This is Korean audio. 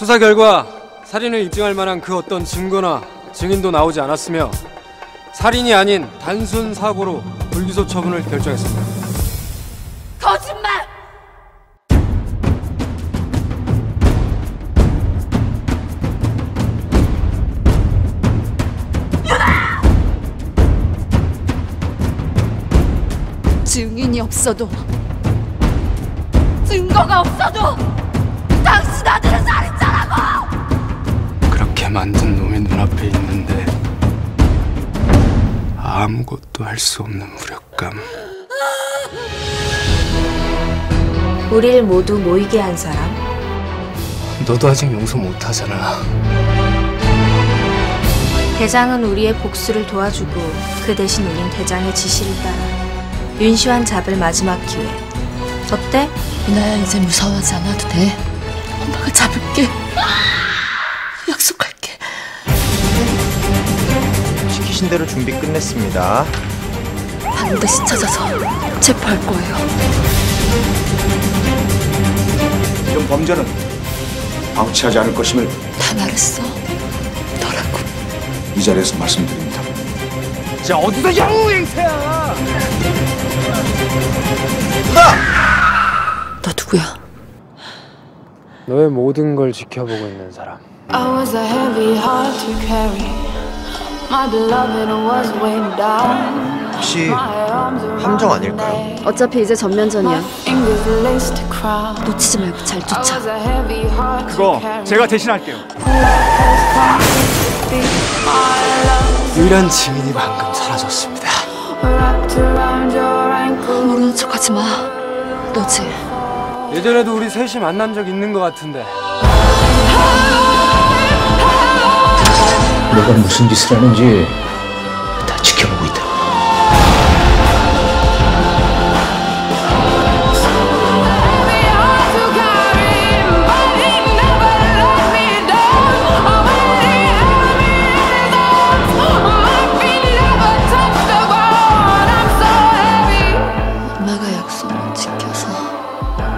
수사 결과 살인을 입증할 만한 그 어떤 증거나 증인도 나오지 않았으며 살인이 아닌 단순 사고로 불기소 처분을 결정했습니다. 거짓말! 증인이 없어도, 증거가 없어도 당신 아들은 살인자라고! 그렇게 만든 놈이 눈앞에 있는데 아무것도 할 수 없는 무력감. 우릴 모두 모이게 한 사람. 너도 아직 용서 못하잖아. 대장은 우리의 복수를 도와주고 그 대신 우린 대장의 지시를 따라 윤시환 잡을 마지막 기회. 어때? 유나야, 이제 무서워하지 않아도 돼. 엄마가 잡을게. 약속할게. 시키신 대로 준비 끝냈습니다. 반드시 찾아서 체포할 거예요. 이런 범죄는 방치하지 않을 것임을 다 말했어. 너라고. 이 자리에서 말씀드립니다. 자, 어디서 영웅 행세야! 너 누구야? 너의 모든 걸 지켜보고 있는 사람. I was a heavy heart to carry. My beloved was weighed down. 혹시 함정 아닐까요? 어차피 이제 전면전이야. Fingers laced to crown. 놓치지 말고 잘 I 쫓아. was a heavy heart to 그거 carry. 제가 대신할게요. My love 유일한 증인이 방금 사라졌습니다. wrapped around your ankle. 모르는 척하지 마. 너지? 예전에도 우리 셋이 만난 적 있는 것 같은데. 내가 무슨 짓을 하는지 다 지켜보고 있다. Heavy heart to carry, but he never let me down. Oh, when he held me in his arms, my feet never touched the ground. I'm so heavy. 엄마가 약속을 지켜서